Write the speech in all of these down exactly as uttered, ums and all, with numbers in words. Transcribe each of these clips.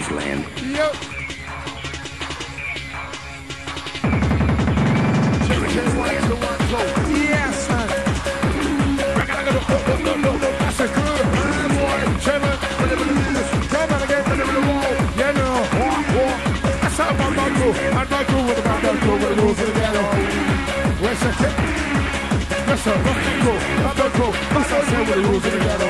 Tranceland. Yep. Yes, man. That's a good man, boy. Chairman, chairman again, the wall. Yeah, no. Walk, walk. That's how I'm about to. I'm about to with the back of the rules of the ghetto. Where's the tip? Yes, sir. Let's go. I'm about to. That's how I'm with the rules of the ghetto.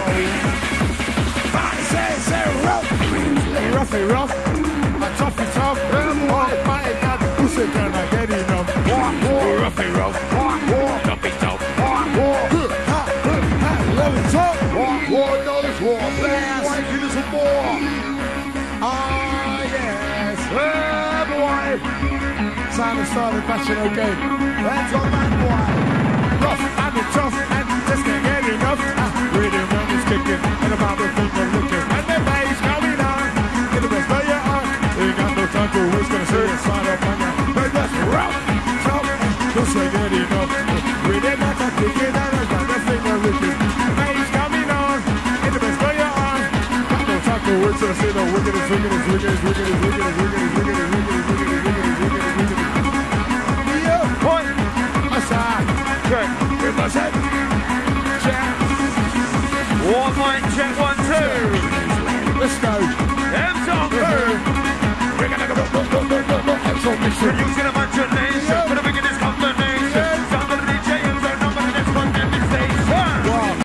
Say, say, rough. Rough, rough. A toughy tough. Oh, my God. Who's it can I get enough? Walk, walk. Roughy rough. Walk, walk. Toughy tough. Walk, walk. Good, ha, good, ha. Love it tough. Walk, walk. No, this war. Blast. Why give us some more? Ah, yes. Hey, boy. Simon started matching okay. Let's go back, boy. Rough and the tough and just can't get enough. Ah, rhythm when it's kicking and about the finger looking. And the bass coming on. Get the best play you on. Ain't got no time to waste. Gonna say it's slide up on ya. But that's rough, tough, just can't get enough. Rhythm like a kicking and I got the finger looking. Bass coming on. Get the best play you on. Got no time to waste. Gonna say the wickedest, wickedest, wickedest, wickedest, wickedest, wickedest, wickedest, wickedest, wickedest, wickedest, wickedest, wickedest. Yeah, point. Aside. Check. With my set. Check. One mic check, one, two. Let's go. M's on two.